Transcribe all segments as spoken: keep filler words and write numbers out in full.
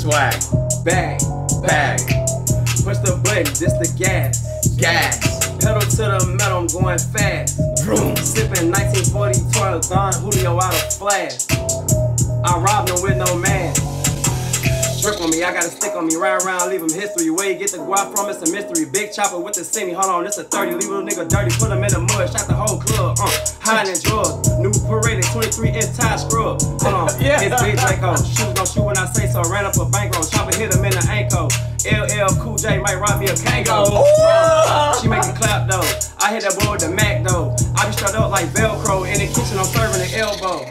Swag. Bag. Bag. Push the button, this the gas. Gas. Pedal to the metal, I'm going fast. Vroom. Sipping nineteen forty twelve, Don Julio out of flash. I robbed him with no man. Drip on me, I got a stick on me, ride around, leave him history. Where you get the guap from, it's a mystery. Big chopper with the semi, hold on, this a thirty. Leave a little nigga dirty, put him in the mud, shot the whole club. Uh, hiding in drawers, new paraded, twenty-three inch tie scrub. Hold on, yeah. It's Big Draco. Shoes gon' shoot when I say so, ran up a bankroll, chopper hit him in the ankle. L L Cool J might rob me a Kango. Uh, she make me clap though. I hit that boy with the Mac though. I be strung up like Velcro in the kitchen, I'm serving the elbow.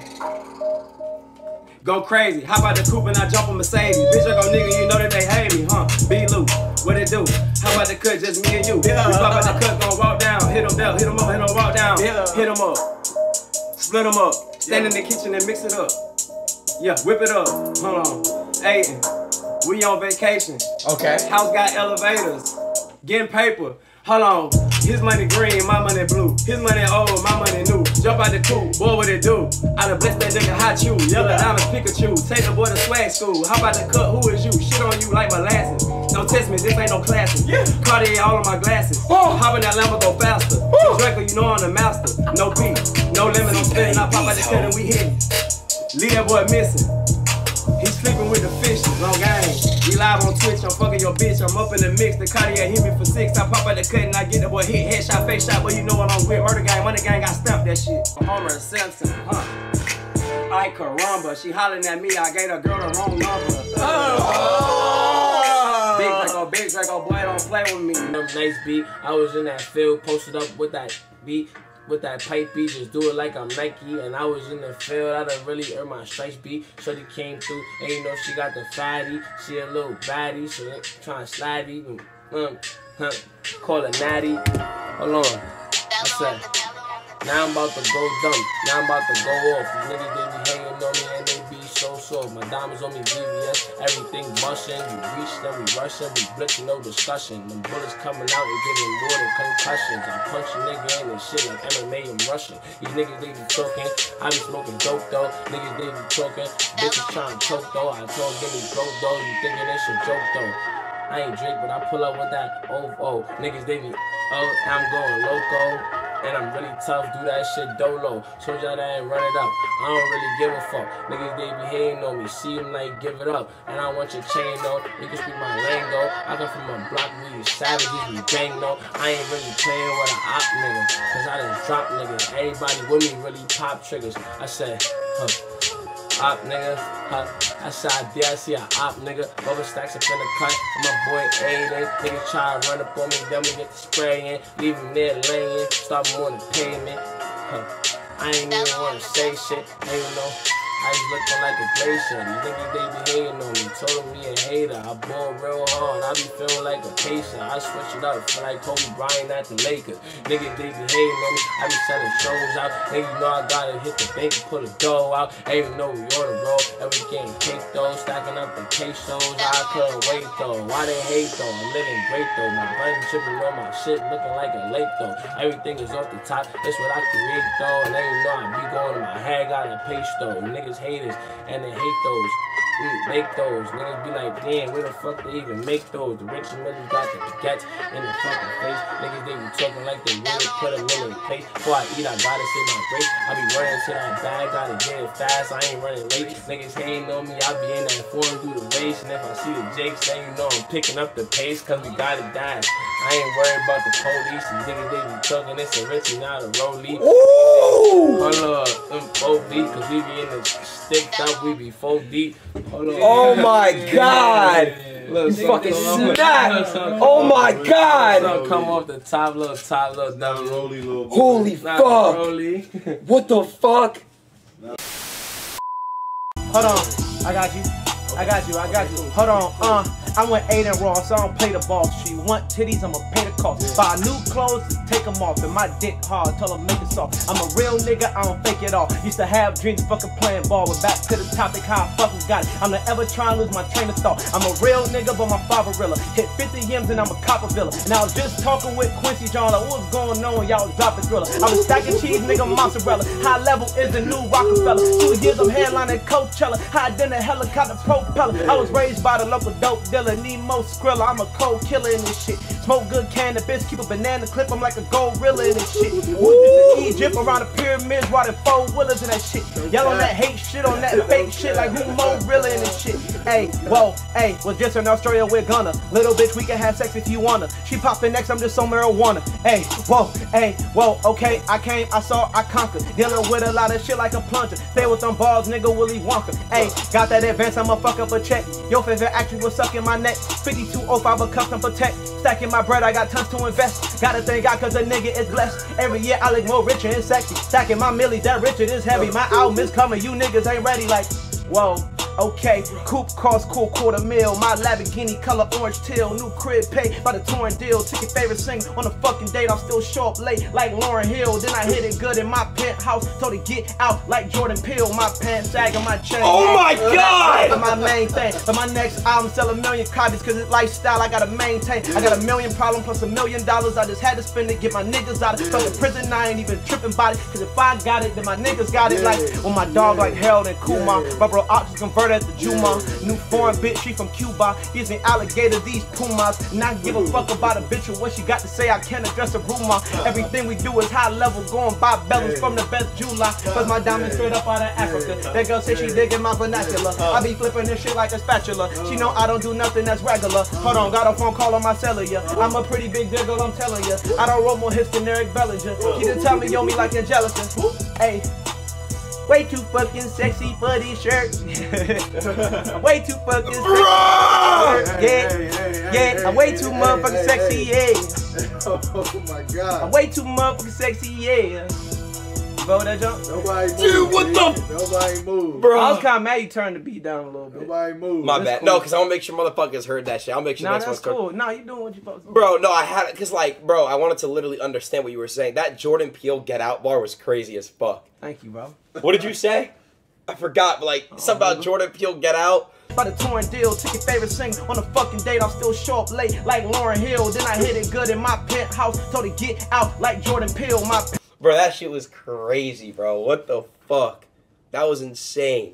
Go crazy, hop out the coupe and I jump on Mercedes. Bitch, I go nigga, you know that they hate me, huh? Be loose, what it do? How about the cut, just me and you? Yeah. We pop out the cut, gon' walk down. Hit him down, hit him up, hit him walk down. Yeah. Hit him up, split him up. Stand yeah. in the kitchen and mix it up. Yeah, whip it up, hold on. Aiden, we on vacation. Okay. House got elevators, getting paper. Hold on, his money green, my money blue. His money old, my money new. Jump out the coupe, boy, what it do? I done blessed that nigga hot you. Yellow diamonds, Pikachu. Take the boy to swag school. How about the cut? Who is you? Shit on you like molasses. Don't test me, this ain't no classic. Yeah. Cordae all on my glasses. Oh. Hop in that Lambo, go faster. Oh. Draco, you know I'm the master. No beat, no limit, no spinning. I pop out the cut and we hit it. Leave that boy missing. He's sleeping with the fishes, long game. We live on Twitch, I'm fucking your bitch, I'm up in the mix. The Cordae hit me for six, I pop out the cut and I get the boy hit, headshot, face shot, but you know what I'm with. Murder gang, money gang, got stumped that shit. Homer Simpson, huh? I caramba, she hollering at me, I gave the girl the wrong number. Oh. Big Draco, big Draco, boy, don't play with me. Nice beat, I was in that field, posted up with that beat. With that pipe beat, just do it like I'm Nike. And I was in the field, I done really earned my stripes beat. Shorty came through, and you know she got the fatty. She a little baddie, so they trying to slide even. Um, huh, call her natty. Hold on, I said, now I'm about to go dumb. Now I'm about to go off. These niggas, they be hanging on me and they be so soft. My diamonds on me V V S, everything bushin'. We reach, then we rushin', we blitzin', no discussion. Them bullets coming out and giving more than concussions. I punch a nigga in and shit like M M A, I'm rushing. These niggas, they be talking, I be smoking dope though. Niggas, they be talking, bitches trying to choke though. I told give me broke though, you thinking it's a joke though. I ain't Drake, but I pull up with that oh oh. Niggas, they be, oh, I'm going loco. And I'm really tough, do that shit dolo. Soulja that ain't run it up, I don't really give a fuck. Niggas, they be hating on me, see them like give it up. And I want your chain though, you can speak my lingo. I come from a block where you savages, we gang though. I ain't really playing with an op nigga, cause I just drop niggas. Everybody with me really pop triggers. I said, huh. Op nigga, huh? I said I did, I see a op nigga. Rubber stacks up in the cut, and my boy Adin. Niggas try to run up on me, then we get the spray in. Leave him there laying, stop him on the pavement. Huh. I ain't even wanna say shit, ain't you know. I was looking like a glacier. These niggas, they be hating on me, told me a hater. I ball real hard, I be feeling like a patient. I switch it up, feel like Kobe Bryant at the Lakers. Niggas, they be hating on me, I be selling shows out. Niggas know I gotta hit the bank and pull the dough out. Ain't even know we on the road, and we getting cake though. Stacking up the cake shows, I couldn't wait though. Why they hate though? I'm living great though. My button tripping on my shit, looking like a lake though. Everything is off the top, that's what I create though. And they know I be going to my head, got a pace though. Niggas haters and they hate those, mm, make those. Niggas be like, damn, where the fuck they even make those? The rich and middle got the baguettes in the fucking face. Niggas, they be talking like they really put them in their place. Before I eat, I gotta say my grace. I be running to that bag, gotta get it fast, I ain't running late. Niggas hating on me, I be in that form through the race. And if I see the Jakes, then you know I'm picking up the pace, cause we gotta dash. I ain't worried about the police. These niggas, they be talking, it's a rich and not a rollie. Hold up, them four deep, cause we be in the sticked up, we be four deep. Hold on. Oh my god! You fucking snap! Oh my god! Come off the top, little top, little down, rollie, little. Holy fuck! What the fuck? Hold on, I got you. I got you, I got you. Hold on, uh. I'm with Adin Ross, I don't play the ball. She want titties, I'ma pay the cost. Buy new clothes, take them off. And my dick hard, tell her make it soft. I'm a real nigga, I don't fake it all. Used to have dreams fucking playing ball. But back to the topic, how I fucking got it. I'm not ever trying to lose my train of thought. I'm a real nigga, but my father realer. Hit fifty M's and I'm a copper villa. And I was just talking with Quincy John, like what's going on, y'all was dropping thriller. I was stacking cheese, nigga, mozzarella. High level is the new Rockefeller. Two years I'm headlining Coachella. High than a helicopter propeller. I was raised by the local dope dealer. Need more Skrilla. I'm a cold killer in this shit. Smoke good cannabis, keep a banana clip. I'm like a gorilla in this shit. Woo! Egypt around the pyramids, riding four wheelers in that shit. Y'all on that hate shit, on that fake shit, like who more really in this shit. Hey, whoa, hey, was just in Australia with Gunna. Little bitch, we can have sex if you wanna. She poppin' next, I'm just on marijuana. Hey, whoa, hey, whoa, okay, I came, I saw, I conquered. Dealing with a lot of shit like a plunger. Stay with them balls, nigga, Willy Wonka. Hey, got that advance, I'ma fuck up a check. Your favorite actress was sucking my neck. fifty-two oh five a custom protect. Stacking my bread, I got tons to invest. Gotta thank God cause a nigga is blessed. Every year I look more richer and sexy. Stacking my millies, that Richard is heavy. My album is coming, you niggas ain't ready like, whoa. Okay, coupe cost cool quarter mil. My Lamborghini color orange teal. New crib pay by the torn deal. Took your favorite singer on a fucking date. I'm still show up late like Lauryn Hill. Then I hit it good in my penthouse. Told her get out like Jordan Peele. My pants sagging my chain. Oh my god! My main thing. But my next album sell a million copies cause it's lifestyle I gotta maintain. I got a million problems plus a million dollars. I just had to spend it, get my niggas out of fucking prison. I ain't even tripping about it. Cause if I got it, then my niggas got it. Like when my dog like Harold and Kumar. My bro Ox is converted at the Juma. New foreign bitch, she from Cuba. Gives me alligators, these pumas. Not give a fuck about a bitch or what she got to say. I can't address a rumor. Everything we do is high level. Going by bells from the best July. Cause my diamond straight up out of Africa. That girl say she digging my vernacular. I be flipping this shit like a spatula. She know I don't do nothing that's regular. Hold on, got a phone call on my cellular. I'm a pretty big digger, I'm telling ya. I don't roll more hits than Eric Bellinger. He just tell me yo me like Angelica. Hey. Way too fucking sexy for these shirts. I'm way too fucking sexy. Yeah, yeah, I'm way too motherfucking sexy, yeah. Oh my god. I'm way too motherfucking sexy, yeah. Bro, that jump? Nobody moved. Dude, what the? Nobody moved. Bro. I was kind of mad you turned the beat down a little bit. Nobody moved. My That's bad. cool. No, because I want to make sure motherfuckers heard that shit. I'll make sure Nah, next that's one's cool. Nah, you doing what you supposed to do. Bro, no, I had it because, like, bro, I wanted to literally understand what you were saying. That Jordan Peele Get Out bar was crazy as fuck. Thank you, bro. What did you say? I forgot, but, like, Oh, something about Jordan Peele Get Out. By the torn deal, took your favorite singer on a fucking date. I'm still show up late like Lauryn Hill. Then I hit it good in my penthouse. Told her get out like Jordan Peele. My Bro, that shit was crazy, bro. What the fuck? That was insane.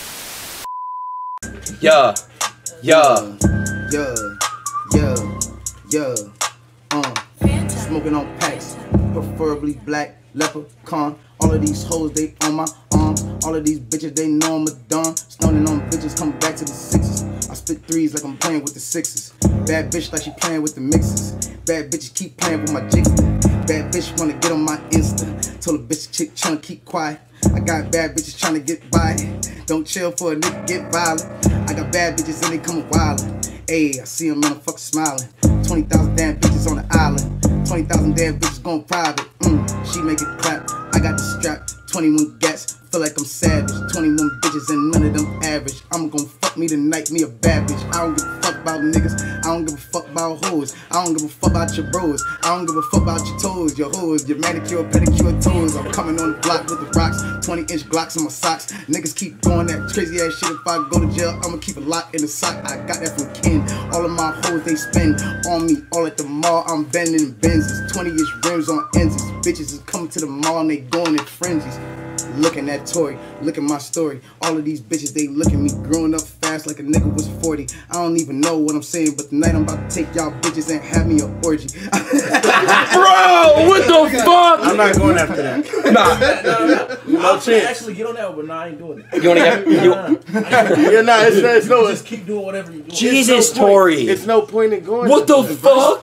Yeah. Yeah. Yeah, yeah, yeah, uh, smoking on packs, preferably black, leprechaun. All of these hoes, they on my arms. All of these bitches, they know I'm a don. Stoning on bitches, come back to the sixes. I spit threes like I'm playing with the sixes. Bad bitch like she playing with the mixes. Bad bitches keep playing with my jigs. Bad bitch wanna get on my Insta. Told a bitch chick tryna keep quiet. I got bad bitches tryna get by. Don't chill for a nigga get violent. I got bad bitches and they coming wildin'. Ayy, I see them motherfuckers smiling. twenty thousand damn bitches on the island. twenty thousand damn bitches going private. Mm, she make it clap. I got the strap. twenty-one gats. Feel like I'm savage. twenty-one bitches and none of them average. I'm gonna fuck me tonight, me a bad bitch. I don't give a fuck about niggas. I don't give a fuck about hoes. I don't give a fuck about your bros. I don't give a fuck about your toes, your hoes, your manicure, pedicure toes. I'm coming on the block with the rocks. twenty inch Glocks in my socks. Niggas keep doing that crazy ass shit. If I go to jail, I'ma keep a lock in the sock. I got that from Ken. All of my hoes, they spend on me. All at the mall, I'm bending in Benzes. twenty inch rims on Enzes. Bitches is coming to the mall and they going in frenzies. Looking at Tory, look at my story. All of these bitches, they look at me growing up fast like a nigga was forty. I don't even know what I'm saying, but tonight I'm about to take y'all bitches and have me an orgy. Bro, what the fuck? I'm not going after that. Nah. No I'll chance. actually get on that, but nah, I ain't doing it. You wanna get you, Yeah, nah, it's, it's no. Just keep doing whatever you're doing. Jesus, it's no point. Tory. It's no point in going. What the fuck?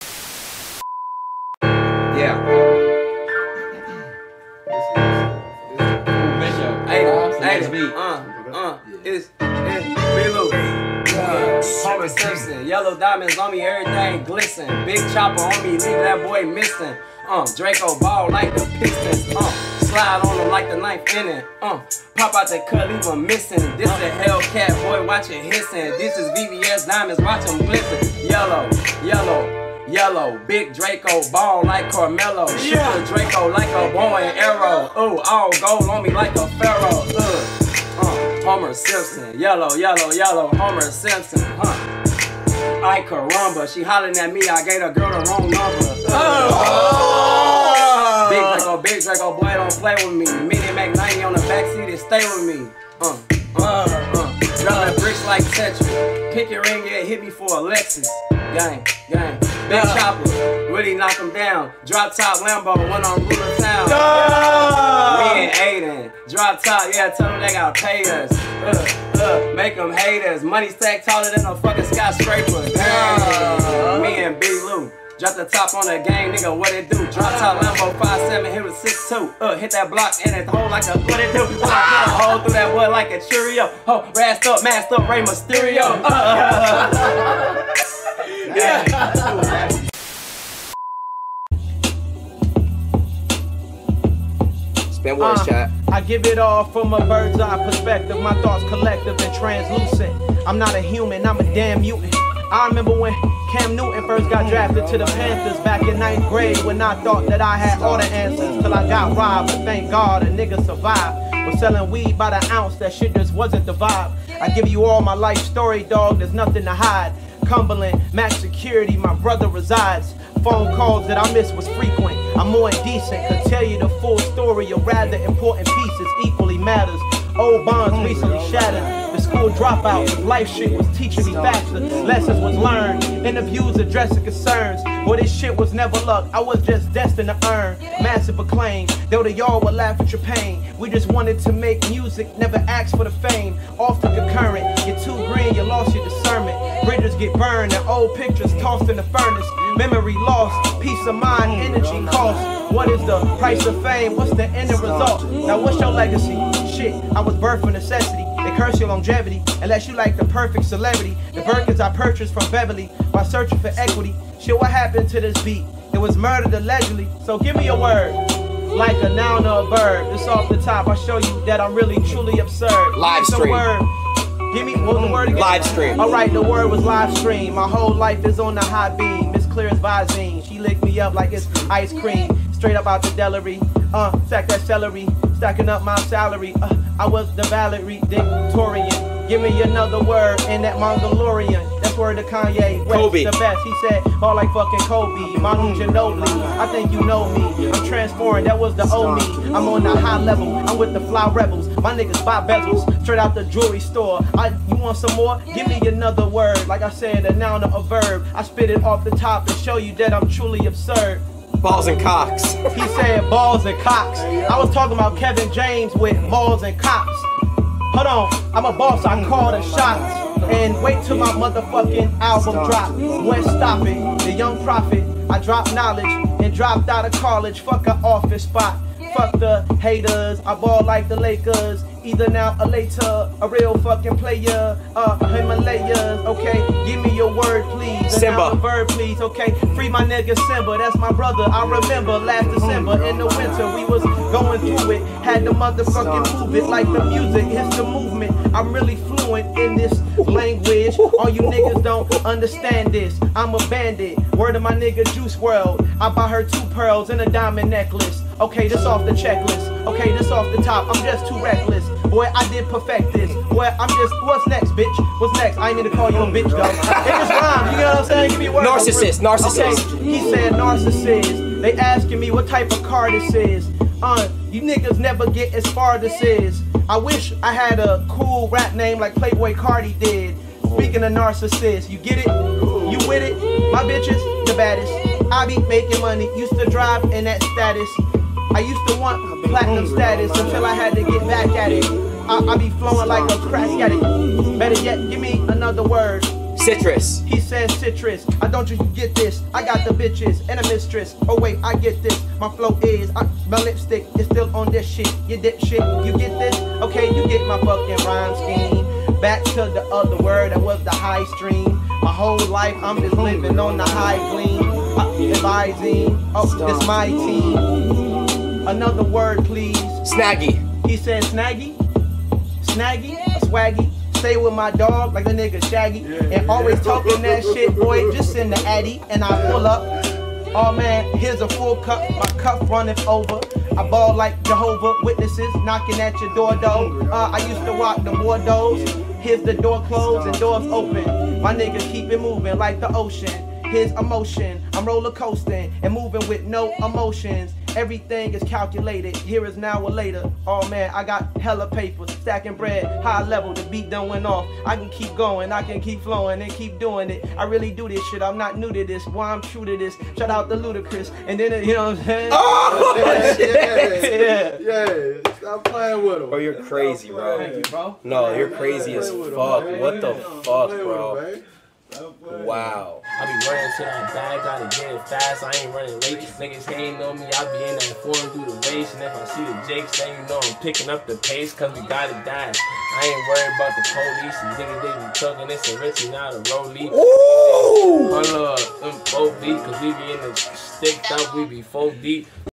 Yeah. Hey, uh, uh, it's, it's B-Lou. Homer Simpson, yellow diamonds on me, everything glisten. Big chopper on me, leave that boy missing. Uh, Draco ball like the Pistons. Uh, slide on him like the ninth inning. Uh, Pop out the cut, leave them missing. This the Hellcat boy, watch it hissing. This is V V S diamonds, watch them glisten. Yellow, yellow, yellow. Big Draco, ball like Carmelo. Shoot a Draco like a bow and arrow. Ooh, all gold on me like a pharaoh. Uh, uh, Homer Simpson. Yellow, yellow, yellow. Homer Simpson. Huh. I caramba, she hollering at me, I gave a girl the wrong number. Uh, Oh. Big Draco, big Draco, boy, don't play with me. Mini Mac ninety on the backseat and stay with me. Uh, uh, uh. Dropping bricks like Tetris. Pick your ring, yeah, hit me for a Lexus. Gang, gang. Big chopper, really knock him down. Drop top Lambo, went on Ruler Town. Oh. Me and Adin. Drop top, yeah, tell them they gotta pay us. Uh, uh, make them hate us. Money stack taller than a fucking skyscraper. Gang. Me and B. Lou. Drop the top on the game, nigga, what it do? Drop top Lambo five seven, hit with six two. Uh, hit that block and it hold like a, what it do? Uh, hold through that boy like a Cheerio. Oh, rassed up, masked up, Rey Mysterio. Uh, yeah. Spin words, Uh, chat. I give it all from a bird's eye perspective. My thoughts collective and translucent. I'm not a human, I'm a damn mutant. I remember when Cam Newton first got drafted to the Panthers back in ninth grade, when I thought that I had all the answers till I got robbed. But thank God a nigga survived. Was selling weed by the ounce, that shit just wasn't the vibe. I give you all my life story, dog, there's nothing to hide. Cumberland, max security, my brother resides. Phone calls that I missed was frequent. I'm more indecent, could tell you the full story of rather important pieces, equally matters. Old bonds recently shattered. The school dropout, life shit was teaching me faster. Lessons was learned, interviews addressing concerns. Well, this shit was never luck, I was just destined to earn massive acclaim. Though the y'all would laugh at your pain. We just wanted to make music, never asked for the fame. Off the concurrent, you're too green, you lost your discernment. Bridges get burned and old pictures tossed in the furnace. Memory lost, peace of mind, energy cost. What is the price of fame? What's the end result? Now what's your legacy? Shit, I was birthed for necessity. They curse your longevity, unless you like the perfect celebrity. The Birkins I purchased from Beverly by searching for equity. Shit, what happened to this beat? It was murdered allegedly, so give me a word. Like a noun or a verb. Just off the top, I show you that I'm really truly absurd. Live stream. Word. Give me, what was the word again? Live stream. Alright, the word was live stream. My whole life is on the high beam. It's clear as Visine. She licked me up like it's ice cream. Straight up out the delivery. Uh, sack that celery. Stacking up my salary. Uh, I was the valedictorian. Give me another word in that Mongolian. That's word to Kanye West, Kobe. the best. He said, all like fucking Kobe, Manu Ginobili. I think you know me. I'm transformed. That was the old me. I'm on the high level. I'm with the fly rebels. My niggas buy bezels straight out the jewelry store. I, you want some more? Give me another word. Like I said, a noun or a verb. I spit it off the top to show you that I'm truly absurd. Balls and cocks. He said balls and cocks. I was talking about Kevin James with balls and cocks. Hold on, I'm a boss, I call the shots. And wait till my motherfucking album drop. When stop it, the young prophet. I dropped knowledge and dropped out of college. Fuck an office spot. Fuck the haters, I ball like the Lakers. Either now or later, a real fucking player. Uh, Himalayas, okay? Give me your word, please. Simba. A verb, please, okay? Free my nigga Simba, that's my brother. I remember last December in the winter, we was going through it. Had the motherfucking move it like the music, it's the movement. I'm really fluent in this language. All you niggas don't understand this. I'm a bandit. Word of my nigga Juice world. I buy her two pearls and a diamond necklace. Okay, this off the checklist. Okay, this off the top. I'm just too reckless. Boy, I did perfect this. Boy, I'm just, what's next, bitch? What's next? I ain't need to call you a bitch, though. It just rhymes, you know what I'm saying? Give me a word. Narcissist, narcissist. Okay, he said narcissist. They asking me what type of car this is. Uh, you niggas never get as far as this is. I wish I had a cool rap name like Playboy Cardi did. Speaking of narcissist, you get it? You with it? My bitches, the baddest. I be making money, used to drive in that status. I used to want platinum status until I had to get back at it. I, I be flowing like a crack addict. Better yet, give me another word. Citrus. He says citrus. I don't you get this. I got the bitches and a mistress. Oh wait, I get this. My flow is, I, my lipstick is still on this shit. You dip shit, you get this? Okay, you get my fucking rhyme scheme. Back to the other word that was the high stream. My whole life I'm just living on the high gleam. Uh, advising, oh, it's my team. Another word, please. Snaggy. He said snaggy? snaggy, a swaggy. Stay with my dog like the nigga Shaggy. And always talking that shit, boy, just send the Addy and I pull up. Oh man, here's a full cup, my cup running over. I ball like Jehovah Witnesses knocking at your door though. Uh, I used to rock the Bordeaux. Here's the door closed and doors open. My niggas keep it moving like the ocean. Here's emotion, I'm roller coasting and moving with no emotions. Everything is calculated, here is now or later. Oh man, I got hella paper, stacking bread, high level, the beat done went off. I can keep going, I can keep flowing and keep doing it. I really do this shit, I'm not new to this, boy, I'm true to this. Shout out to Ludacris, and then, you know what I'm saying? Oh, yeah, shit. yeah, yeah, stop playing with him. Bro, you're crazy, bro. Thank you, bro. No, you're crazy as fuck. What the fuck, bro? Him, Wow. I be running to that bag, gotta get it fast, I ain't running late. Niggas hating on me, I be in that form through the race. And if I see the Jakes, then you know I'm picking up the pace, cause we got it down. I ain't worried about the police, these niggas they be talking, it's a Richie, not a rollie. Ooh! Hold up, them four deep, cause we be in the sticked up, we be four deep.